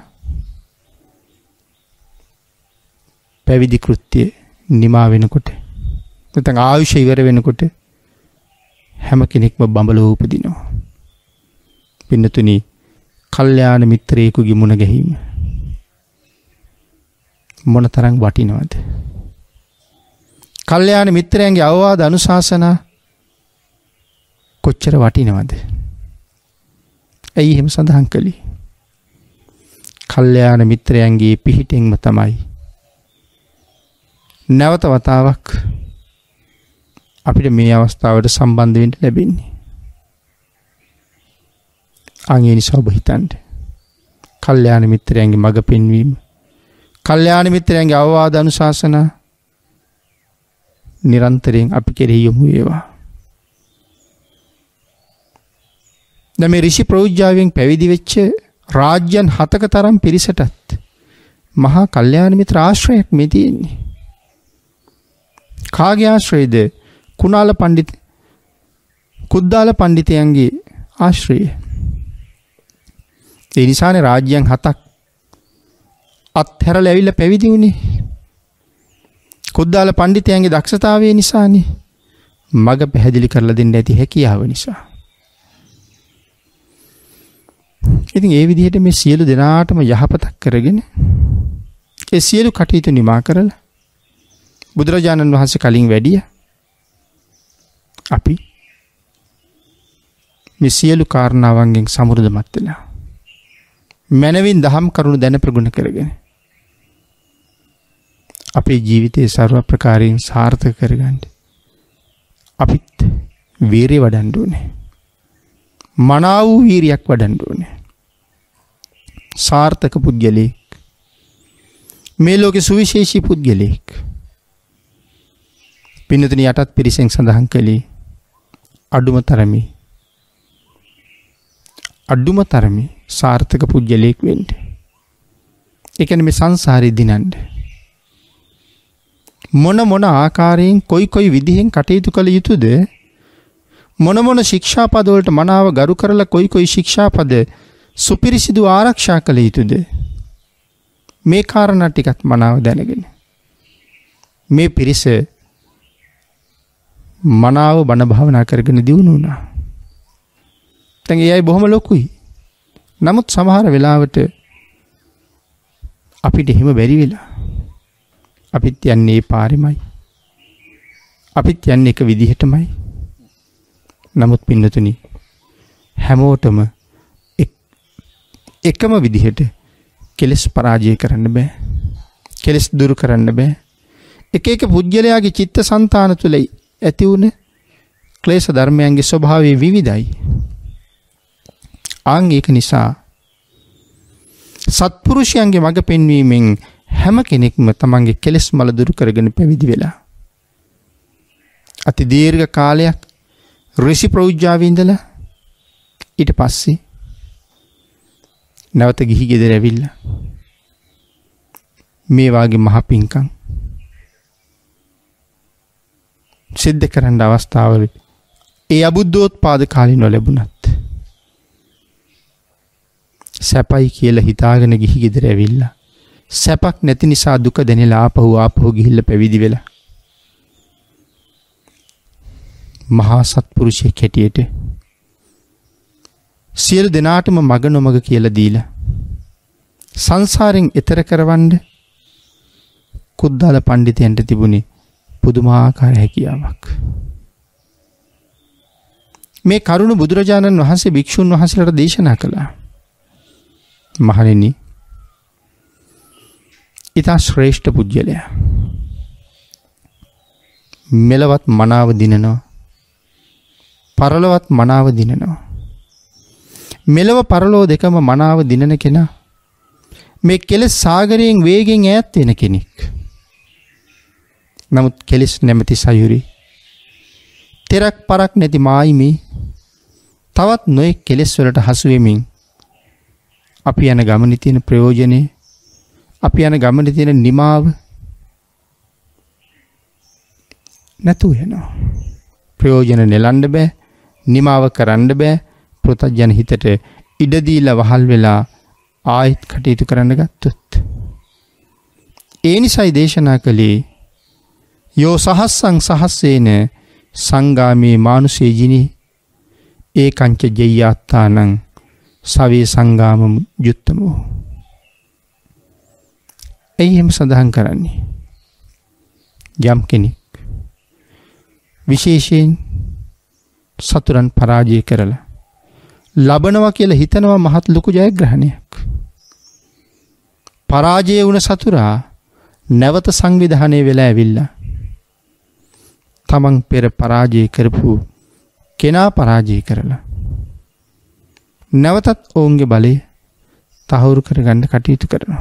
පැවිදි කෘත්‍ය නිමා වෙනකොට නැත්නම් ආයුෂ ඉවර වෙනකොට හැම කෙනෙක්ම බඹලව උපදිනවා. පින්නතුනි, කල්යාණ මිත්‍රයෙකුගේ මුණ ගැහිම මොනතරම් වටිනවද? කල්යාණ මිත්‍රයන්ගේ අවවාද අනුශාසනා කොච්චර වටිනවද? ඇයි එහෙම සඳහන් කළේ? කල්යාණ මිත්‍රයන්ගේ පිහිටෙන්ම තමයි නැවත වතාවක් අපිට මේ අවස්ථාවට සම්බන්ධ වෙන්න ලැබෙන්නේ. අංගේ නිසා ඔබ හිතන්න, කල්යාණ මිත්‍රයන්ගේ මඟ පෙන්වීම, කල්යාණ මිත්‍රයන්ගේ අවවාද අනුශාසනා නිරන්තරයෙන් අපි කෙරෙහි යොමු වේවා. දැන් මේ ඍෂි ප්‍රෞජ්‍යාවෙන් පැවිදි වෙච්ච රාජ්‍යයන් හතක තරම් පිරිසටත් මහා කල්යාණ මිත්‍ර ආශ්‍රයයක් මේ තියෙන්නේ. කාගේ ආශ්‍රයද? කුණාල පඬිත් කුද්දාල පඬිතයන්ගේ ආශ්‍රය. ඒ නිසානේ රාජ්‍යයන් හතක් අත්හැරලා ඇවිල්ලා පැවිදි වුණේ. කුද්දාල පඬිතයන්ගේ දක්ෂතාවය නිසානේ. මග පැහැදිලි කරලා දෙන්න ඇති හැකියාව නිසා. ඉතින් ඒ විදිහට මේ සියලු දෙනාටම යහපතක් කරගෙන ඒ සියලු කටයුතු නිමා කරලා බුදුරජාණන් වහන්සේ කලින් වැඩිය අපි මේ සියලු කාරණාවන්ගෙන් සමෘද්ධමත් වෙලා මනවින් දහම් කරුණු දැන ප්‍රගුණ කරගෙන අපේ ජීවිතයේ ਸਰව ප්‍රකාරයෙන් සාර්ථක කරගන්න අපිත් වීරිය වඩන්න ඕනේ. මනාව වූ වීරියක් වඩන්න ඕනේ. සාර්ථක පුද්ගලෙක්, මේ ලෝකේ සුවිශේෂී පුද්ගලෙක්. පින්නතුනි, යටත් පිරිසෙන් සඳහන් කළේ අඩුම තරමේ අඩුම තරමේ සාර්ථක පුද්ගලෙක් වෙන්න. ඒ කියන්නේ මේ සංසාරේ දිනන්න මොන මොන ආකාරයෙන් කොයි කොයි විදිහෙන් කටයුතු කළ යුතුද, මොන මොන ශික්ෂාපද වලට මනාව ගරු කරලා කොයි කොයි ශික්ෂාපද සුපිරිසිදු ආරක්ෂා කළ යුතුද, මේ කාරණා ටිකත් මනාව දැනගෙන මේ පිරිස මනාව බණ භාවනා කරගෙන දියුණු වුණා. දැන් ඒ අය බොහොම ලොකුයි. නමුත් සමහර වෙලාවට අපිට එහෙම බැරි වෙලා අපිත් යන්නේ පාරෙමයි. අපිත් යන්නේ එක විදිහටමයි. නමුත් පින්නතුනි, හැමෝටම එකම විදිහට කෙලස් පරාජය කරන්න බෑ. කෙලස් දුරු කරන්න බෑ. එක එක පුජ්‍යලයාගේ චිත්ත සංතාන තුළ ඇති වුණ ක්ලේශ ධර්මයන්ගේ ස්වභාවය විවිධයි. ආන් ඒක නිසා සත්පුරුෂයන්ගේ මඟ පෙන්වීමෙන් හැම කෙනෙක්ම තමන්ගේ කෙලෙස් මල දුරු කරගෙන පැවිදි වෙලා අති දීර්ඝ කාලයක් ඍෂි ප්‍රෞජ්‍යාවේ ඉඳලා ඊට පස්සේ නැවත ගිහි ගෙදර ඇවිල්ලා මේ වාගේ මහ පිංකම් සිද්ධ කරන්න අවස්ථාවල ඒ අබුද්ධෝත්පාද කාලේ නොලැබුණත් සැපයි කියලා හිතාගෙන ගිහි ගෙදර ඇවිල්ලා සැපක් නැති නිසා දුක දැනෙලා ආපහු ආපහු ගිහිල්ලා පැවිදි වෙලා මහා සත්පුරුෂයෙක් හැටියට සියලු දෙනාටම මග නොමග කියලා දීලා සංසාරෙන් එතර කරවන්න කුද්දාල පඬිතයන්ට තිබුණේ පුදුමාකාර හැකියාවක්. මේ කරුණ බුදුරජාණන් වහන්සේ භික්ෂුන් වහන්සේලාට දේශනා කළා. මහණෙනි, ඊතා ශ්‍රේෂ්ඨ පුජ්‍යලයා මෙලවත් මනාව දිනනවා, පරලොවත් මනාව දිනනවා. මෙලව පරලෝ දෙකම මනාව දිනන කෙනා මේ කෙලෙස් සාගරයෙන් වේගෙන් ඈත් වෙන කෙනෙක්. නමුත් කෙලෙස් නැමැති සයුරේ තෙරක් පරක් නැති මායිමේ තවත් නොයෙක් කෙලෙස් වලට හසු වෙමින් අපි යන ගමනේ තියෙන ප්‍රයෝජනේ, අපි යන ගමනේ තියෙන නිමාව නැතු වෙනවා. ප්‍රයෝජන නෙලන්න බෑ, නිමාව කරන්න බෑ. පෘථග්ජන හිතට ඉඩ දීලා වහල් වෙලා ආයෙත් කටයුතු කරන්න ගත්තොත් ඒ නිසයි දේශනා කළේ යෝ සහස්සං සහස්සේන සංගාමේ මානුෂේ ජිනි ඒකංච ජෙය්‍යාත්තානං සවේ සංගාම යුත්තමෝ. එයි එහෙම සඳහන් කරන්නේ යම් කෙනෙක් විශේෂයෙන් සතුරන් පරාජය කරලා ලබනවා කියලා හිතනවා මහත් ලොකු ජයග්‍රහණයක්. පරාජය වුණ සතුරා නැවත සංවිධානය වෙලා ඇවිල්ලා තමන් පෙර පරාජය කරපු කෙනා පරාජය කරලා නැවතත් ඔවුන්ගේ බලය තහවුරු කරගන්න කටයුතු කරනවා.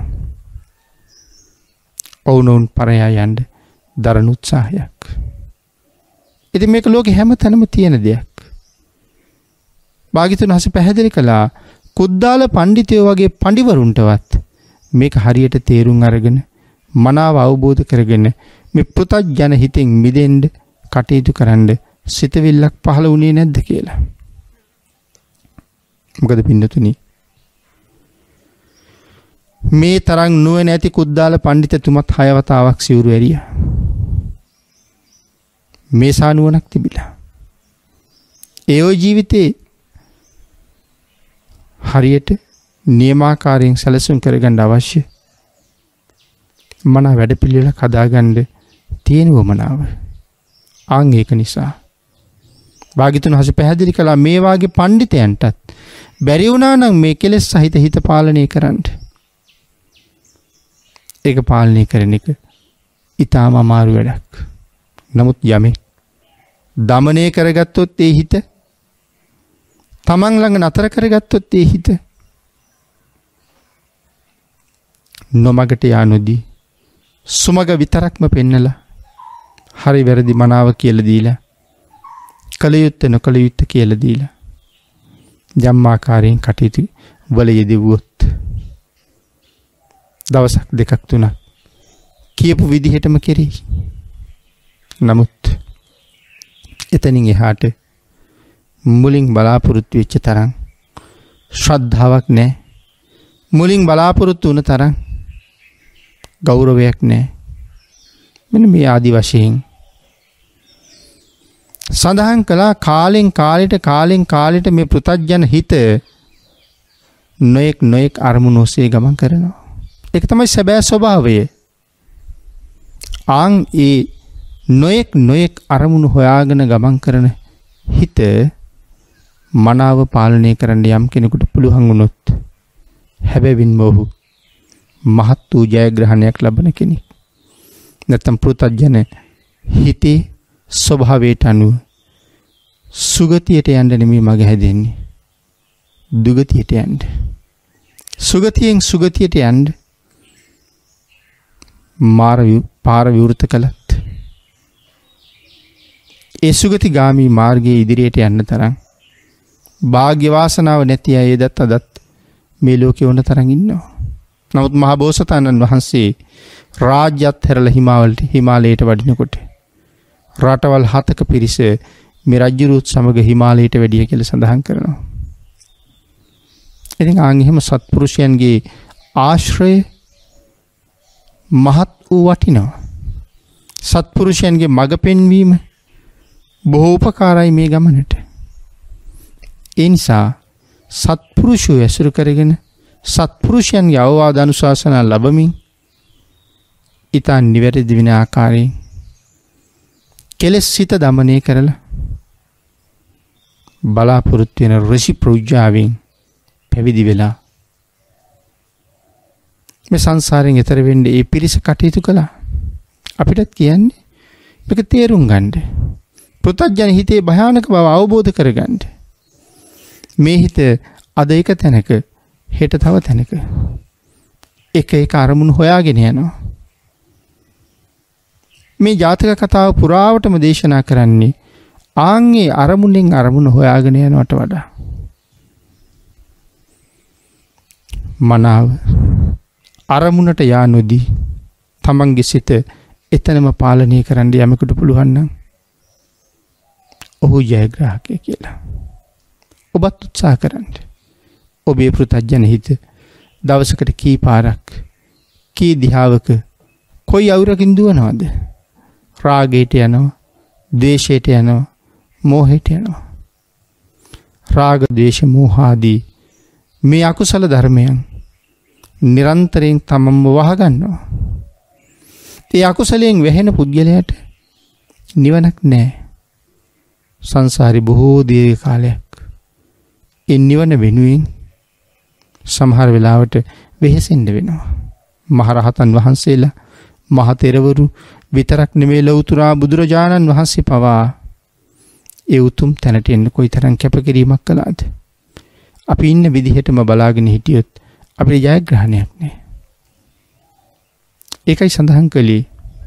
ඔවුනොවුන් පරයා යන්න දරන උත්සාහයක්. ඉතින් මේක ලෝකේ හැම තැනම තියෙන දෙයක්. භාග්‍යවතුන් වහන්සේ පැහැදිලි කළා කුද්දාල පඬිතුයෝ වගේ පඬිවරුන්ටවත් මේක හරියට තේරුම් අරගෙන මනාව අවබෝධ කරගෙන මේ පෘථග්ජන හිතෙන් මිදෙන්න කටයුතු කරන්න සිතවිල්ලක් පහළ වුණේ නැද්ද කියලා. මොකද පින්නතුනි, මේ තරම් නුවණ ඇති කුද්දාල පඬිතුමත් හය වතාවක් සිවුරු ඇරියා. මේ සානුවණක් තිබිලා ඒ ඔය ජීවිතේ හරියට නියමාකාරයෙන් සැලසුම් කරගන්න අවශ්‍ය මන වැඩපිළිවෙලක් හදාගන්න තියෙන වමනාව. ආන් ඒක නිසා භාග්‍යවතුන් වහන්සේ පැහැදිලි කළා මේ වාගේ පඬිතයන්ටත් බැරි වුණා නම් මේ කෙලෙස් සහිත හිත පාලනය කරන්න. ඒක පාලනය කරන එක ඊටාම අමාරු වැඩක්. නමුත් යමෙක් දමනය කරගත්තොත් ඒ හිත, තමන් ළඟ නතර කරගත්තොත් ඒ හිත නොමගට යනුදී සුමග විතරක්ම පෙන්නලා හරි වැරදි මනාව කියලා දීලා කල යුත්තේ නොකල යුත්තේ කියලා දීලා ජම්මාකාරයෙන් කටයුතු වල යෙදුවොත් දවසක් දෙකක් තුනක් කියපු විදිහටම කෙරෙයි. නමුත් එතනින් එහාට මුලින් බලාපොරොත්තු වෙච්ච තරම් ශ්‍රද්ධාවක් නැහැ. මුලින් බලාපොරොත්තු වුණ තරම් ගෞරවයක් නැහැ. මෙන්න මේ ආදි වශයෙන් සඳහන් කළා කාලෙන් කාලෙට කාලෙන් කාලෙට මේ පෘථග්ජන හිත නොයෙක් නොයෙක් අරමුණු ඔස්සේ ගමන් කරනවා. ඒක තමයි සැබෑ ස්වභාවය. ආන් ඒ නොයෙක් නොයෙක් අරමුණු හොයාගෙන ගමන් කරන හිත මනාව පාලනය කරන්න යම් කෙනෙකුට පුළුවන් වුණොත් හැබැවින්ම ඔහු මහත් වූ ජයග්‍රහණයක් ලබන කෙනෙක්. නැත්නම් පෘථග්ජන හිතේ ස්වභාවයට අනුව සුගතියට යන්න නෙමෙයි මග හැදෙන්නේ. දුගතියට යන්න. සුගතියෙන් සුගතියට යන්න මාර පාර විවෘත කළත් ඒ සුගතිගාමී මාර්ගයේ ඉදිරියට යන්න තරම් වාග්ය වාසනාව නැති අය එදත් අදත් මේ ලෝකේ වුණ තරම් ඉන්නවා. නමුත් මහා බෝසතාණන් වහන්සේ රාජ්‍යත් හැරලා හිමාවලට හිමාලයට වඩිනකොට රටවල් හතක පිරිස මේ රජුරුත් සමග හිමාලයට වැඩිය කියලා සඳහන් කරනවා. ඉතින් ආන් එහෙම සත්පුරුෂයන්ගේ ආශ්‍රය මහත් වූ වටිනවා. සත්පුරුෂයන්ගේ මඟ පෙන්වීම බොහෝ උපකාරයි මේ ගමනට. ඒ නිසා සත්පුරුෂයෝ ඇසුරු කරගෙන සත්පුරුෂයන්ගේ අවවාද අනුශාසනා ලැබමින් ඊතා නිවැරදි වෙන ආකාරයෙන් කෙලෙස් සිත දමනය කරලා බලාපොරොත්තු වෙන ඍෂි ප්‍රඥාවෙන් පැවිදි වෙලා මේ සංසාරයෙන් එතර වෙන්න ඒ පිරිස කටයුතු කළා. අපිටත් කියන්නේ මේක තේරුම් ගන්න. පෘථග්ජන හිතේ භයානක බව අවබෝධ කරගන්න. මේ හිත අද එක තැනක හෙට තව තැනක එක එක අරමුණු හොයාගෙන යනවා. මේ ජාතක කතාව පුරාවටම දේශනා කරන්නේ ආන්ගේ අරමුණෙන් අරමුණ හොයාගෙන යනවට වඩා මනාව අරමුණට යා නොදී තමන්ගේ සිත එතනම පාලනය කරන්න යමෙකුට පුළුවන් නම් ඔහු ජයග්‍රාහකයෙක් කියලා. ඔබත් උත්සාහ කරන්න. ඔබේ පෘථග්ජන හිත දවසකට කී පාරක් කී දිහාවක කොයි අවුරකින් දුවනවද? රාගයට යනවා, ද්වේෂයට යනවා, මෝහයට යනවා. රාග, ද්වේෂ, මෝහ ආදී මේ අකුසල ධර්මයන් නිරන්තරයෙන් තමන්ව වහගන්නවා. ඒ අකුසලයෙන් වැහෙන පුද්ගලයාට නිවනක් නැහැ. සංසාරේ බොහෝ දීර්ඝ කාලයක් ඒ නිවන වෙනුවෙන් සමහර වෙලාවට වෙහෙසෙන්න වෙනවා. මහරහතන් වහන්සේලා මහ තෙරවරු විතරක් නෙමෙයි ලෞතුරා බුදුරජාණන් වහන්සේ පවා ඒ උතුම් තැනට එන්න කොයිතරම් කැපකිරීමක් කළාද? අපි ඉන්න විදිහටම බලාගෙන හිටියොත් අපේ ජයග්‍රහණයක් නෑ. ඒකයි සඳහන් කළේ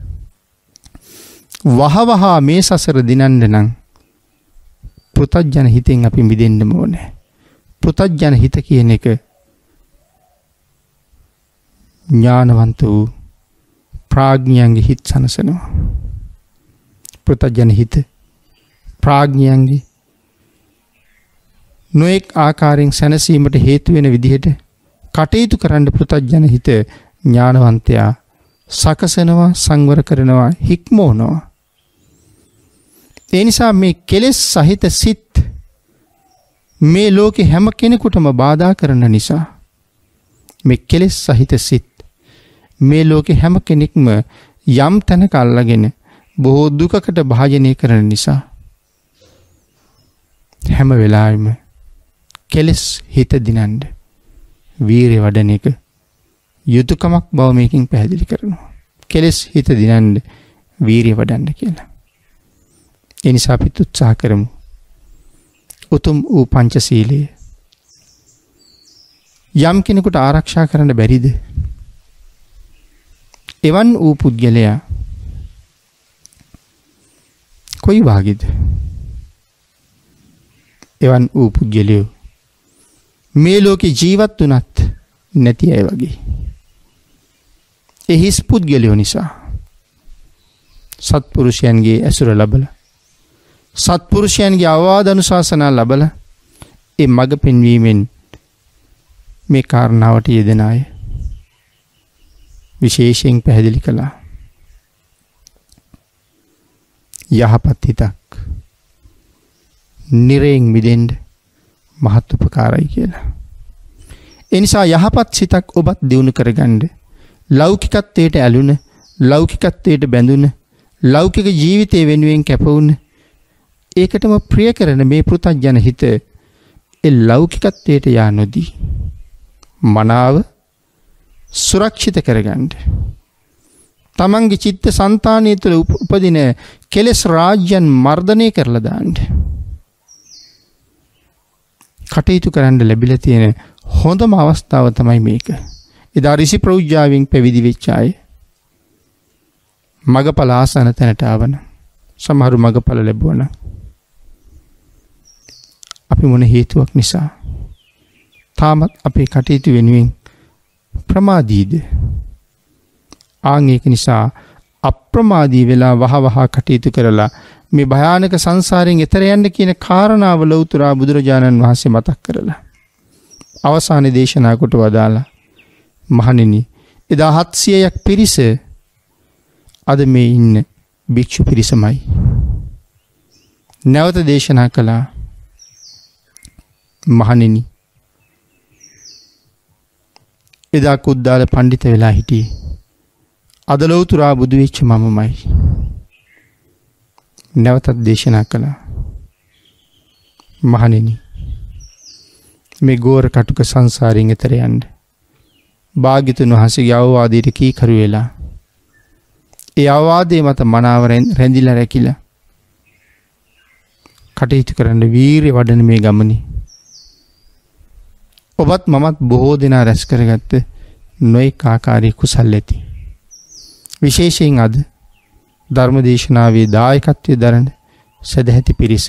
වහවහ මේ සසර දිනන්න නම් පෘථග්ජන හිතෙන් අපි මිදෙන්න ඕනේ. පෘථග්ජන හිත කියන එක ඥානවන්ත වූ ප්‍රඥාන්ගේ හිත සනසනවා. පෘථග්ජන හිත ප්‍රඥාන්ගේ නොඑක් ආකාරයෙන් සැනසීමට හේතු වෙන විදිහට කටයුතු කරන්න පෘථග්ජන හිත ඥානවන්තයා සකසනවා, සංවර කරනවා, හික්මවනවා. ඒ නිසා මේ කෙලෙස් සහිත සිත් මේ ලෝකේ හැම කෙනෙකුටම බාධා කරන නිසා මේ කෙලෙස් සහිත සිත් මේ ලෝකේ හැම කෙනෙක්ම යම් තැනක අල්ලගෙන බොහෝ දුකකට භාජනය කරන නිසා හැම වෙලාවෙම කෙලෙස් හිත දිනන්න වීරිය වඩන එක යුතුයකමක් බව මේකෙන් පැහැදිලි කරනවා. කෙලෙස් හිත දිනන්න වීරිය වඩන්න කියලා. ඒ නිසා අපි උත්සාහ කරමු උතුම් වූ පංචශීලයේ යම් කෙනෙකුට ආරක්ෂා කරන්න බැරිද? එවන් වූ පුද්ගලයා කොයි වාගේද? එවන් වූ පුද්ගලයෝ මේ ලෝකේ ජීවත් වුණත් නැති අය වගේ. ඒ හිස් පුද්ගලයෝ නිසා සත්පුරුෂයන්ගේ ඇසුර ලැබලා සත්පුරුෂයන්ගේ අවවාද අනුශාසනා ලැබලා ඒ මඟ පෙන්වීමෙන් මේ කාරණාවට යෙදෙන අය විශේෂයෙන් පැහැදිලි කළා. යහපත් හිතක් නිරයෙන් මිදෙන්න මහත් උපකාරයි කියලා. ඒ නිසා යහපත් සිතක් ඔබත් දියුණු කරගන්න ලෞකිකත්වයට ඇලුන, ලෞකිකත්වයට බැඳුන, ලෞකික ජීවිතය වෙනුවෙන් කැපවුන ඒකටම ප්‍රිය කරන මේ පෘථග්ජන හිත ඒ ලෞකිකත්වයට යා නොදී මනාව සුරක්ෂිත කරගන්න තමන්ගේ චිත්ත සංතානය තුළ උපදින කෙලෙස් රාජ්‍යයන් මර්ධනය කරලා දාන්න. කටයුතු කරන්න ලැබිලා තියෙන හොඳම අවස්ථාව තමයි මේක. එදා ඍෂි ප්‍රෞජ්‍යාවෙන් පැවිදි වෙච්ච අය මගපල ආසන තැනට ආවන. සමහරු මගපල ලැබුවන. අපි මොන හේතුවක් නිසා තාමත් අපේ කටයුතු වෙනුවෙන් ප්‍රමාදීද? ආන් ඒක නිසා අප්‍රමාදී වෙලා වහ වහ කටයුතු කරලා මේ භයානක සංසාරයෙන් එතර යන්න කියන කාරණාව ලෞතර බුදුරජාණන් වහන්සේ මතක් කරලා අවසානයේ දේශනා කොට වදාලා, මහණෙනි, එදා හත්සියයක් පිරිස අද මේ ඉන්න භික්ෂු පිරිසමයි. නැවත දේශනා කළා, මහණෙනි, එදා කුද්දාල පඬිත වෙලා හිටියේ අද ලෞතර බුදු වෙච්ච මමමයි. නැවතත් දේශනා කළා, මහණෙනි, මේ ගෝර කටුක සංසාරයෙන් එතර යන්න භාග්‍යතුන් වහන්සේගේ අවවාදයට කීකරු වෙලා ඒ අවවාදයේ මත මනාව රැඳිලා රැකිලා කටයුතු කරන්න වීරිය වඩන මේ ගමනේ ඔබත් මමත් බොහෝ දෙනා රැස් කරගත්ත නොයෙක් ආකාරයේ කුසල් ඇති. විශේෂයෙන් අද ධර්මදේශනාවේ දායකත්වයේ දරන සදැහැති පිරිස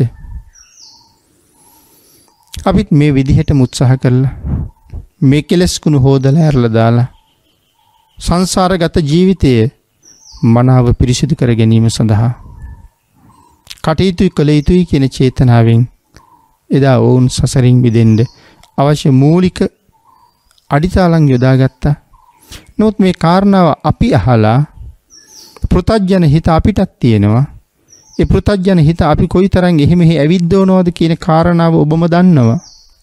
අපිත් මේ විදිහට උත්සාහ කළා මේ කෙලස් කුණු හොදලා ඇරලා දාලා සංසාරගත ජීවිතයේ මනාව පිරිසිදු කර ගැනීම සඳහා කටයුතු කළ යුතුයි කියන චේතනාවෙන් එදා වුන් සසරින් මිදෙන්න අවශ්‍ය මූලික අඩිතාලම් යොදාගත්තා. නමුත් මේ කාරණාව අපි අහලා පෘථග්ජන හිත අපිටත් තියෙනවා. ඒ පෘථග්ජන හිත අපි කොයිතරම් එහෙ මෙහෙ ඇවිද්දවනවද කියන කාරණාව ඔබම දන්නවා.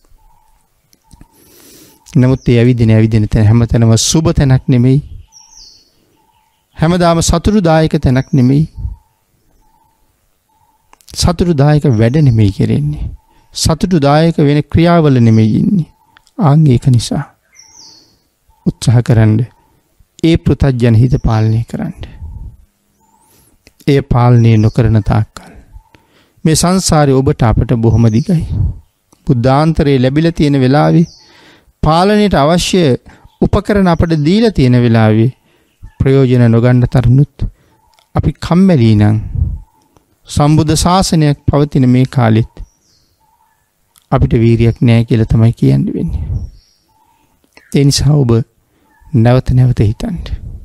නමුත් ඒ ඇවිදින ඇවිදින තැන හැමතැනම සුබ තැනක් නෙමෙයි. හැමදාම සතුටුදායක තැනක් නෙමෙයි. සතුටුදායක වැඩ නෙමෙයි කරන්නේ. සතුටුදායක වෙන ක්‍රියාවල නෙමෙයි ඉන්නේ. ආන් ඒක නිසා උත්සාහ කරන්න ඒ පෘථග්ජන හිත පාලනය කරන්න. ඒ පාලනය නොකරන තාක්කල් මේ සංසාරේ ඔබට අපට බොහොම දිගයි. බුද්ධාන්තරේ ලැබිලා තියෙන වෙලාවේ පාලනයට අවශ්‍ය උපකරණ අපට දීලා තියෙන වෙලාවේ ප්‍රයෝජන නොගන්න තරමුත් අපි කම්මැලි නම් සම්බුද්ධ ශාසනයක් පවතින මේ කාලෙත් අපිට වීරියක් නැහැ කියලා තමයි කියන්න වෙන්නේ. ඒ නිසා ඔබ නැවත නැවත හිතන්න.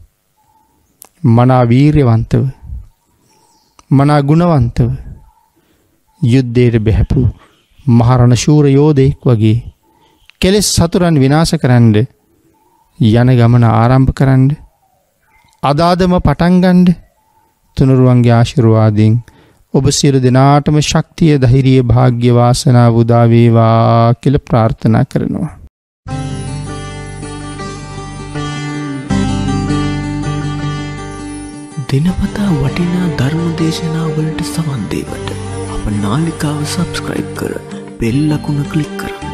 මනා වීරියවන්තව මනා ගුණවන්තව යුද්ධයට බැහැපු මහරණ ශූර යෝධයෙක් වගේ කෙලෙස් සතුරන් විනාශ කරන්න යන ගමන ආරම්භ කරන්න. අදාදම පටන් ගන්න. තුනුරුවන්ගේ ආශිර්වාදයෙන් ඔබ සියලු දෙනාටම ශක්තිය, ධෛර්යය, වාග්ය, වාසනාව උදා වේවා කියලා ප්‍රාර්ථනා කරනවා. දිනපතා වටිනා ධර්ම දේශනා වලට සවන් දෙවට අප නාලිකාව සබ්ස්ක්‍රයිබ් කර බෙල් අකුණ ක්ලික් කරන්න.